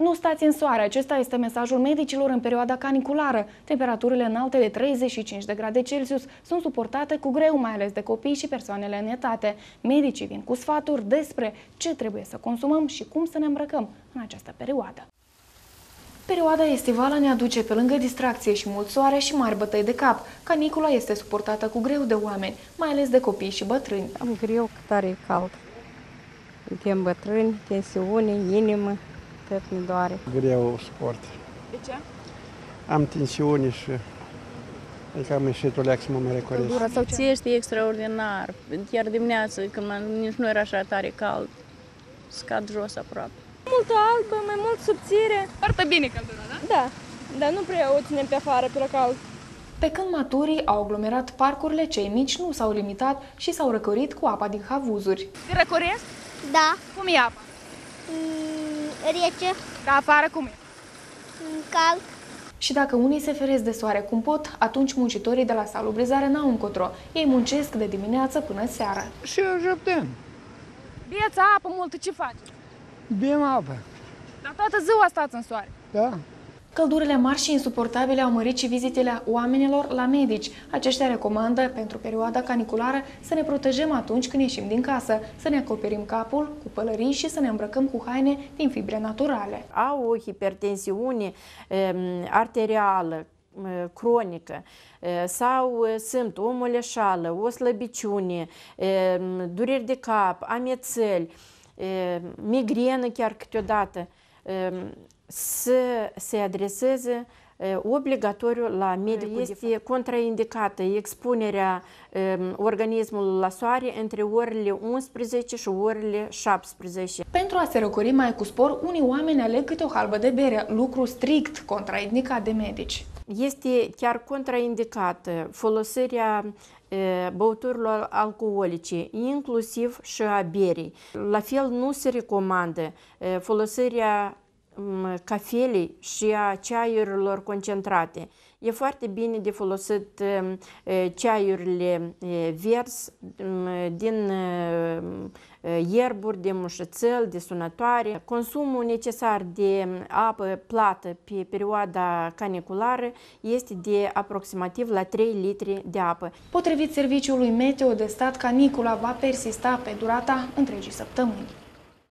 Nu stați în soare, acesta este mesajul medicilor în perioada caniculară. Temperaturile înalte de 35 de grade Celsius sunt suportate cu greu, mai ales de copii și persoanele în etate. Medicii vin cu sfaturi despre ce trebuie să consumăm și cum să ne îmbrăcăm în această perioadă. Perioada estivală ne aduce pe lângă distracție și mult soare și mari bătăi de cap. Canicula este suportată cu greu de oameni, mai ales de copii și bătrâni. Am greu că tare e cald. Suntem bătrâni, tensiune, inimă, tot ne doare. Greu sport. De ce? Am tensiune și adică am ieșit o leac să mă mai recoresc. Subțiește extraordinar. Chiar dimineața, când nici nu era așa tare cald, scad jos aproape. Multă albă, mai mult subțire. Foarte bine căldura, da? Da, dar nu prea o ținem pe afară, pe la cald. Pe când maturii au aglomerat parcurile, cei mici nu s-au limitat și s-au răcorit cu apa din havuzuri. Te răcoresc? Da. Cum e apa? Rece. Da, afară cum e? Cald. Și dacă unii se feresc de soare cum pot, atunci muncitorii de la salubrizare n-au încotro. Ei muncesc de dimineață până seara. Și jăptem. Beți apă multă, ce faci? Bem apă. Dar toată ziua stați în soare. Da. Căldurile mari și insuportabile au mărit și vizitele oamenilor la medici. Aceștia recomandă, pentru perioada caniculară, să ne protejăm atunci când ieșim din casă, să ne acoperim capul cu pălării și să ne îmbrăcăm cu haine din fibre naturale. Au o hipertensiune arterială, cronică, sau simt o moleșală, o slăbiciune, dureri de cap, amețeli, migrenă chiar câteodată, să se adreseze obligatoriu la medic. Este contraindicată expunerea organismului la soare între orele 11 și orele 17. Pentru a se răcori mai cu spor, unii oameni aleg câte o halbă de bere, lucru strict contraindicat de medici. Este chiar contraindicată folosirea băuturilor alcoolice, inclusiv și a berii. La fel nu se recomandă folosirea cafelei și a ceaiurilor concentrate. E foarte bine de folosit ceaiurile verzi din ierburi, de mușățel, de sunătoare. Consumul necesar de apă plată pe perioada caniculară este de aproximativ la 3 litri de apă. Potrivit Serviciului Meteo de Stat, canicula va persista pe durata întregii săptămâni.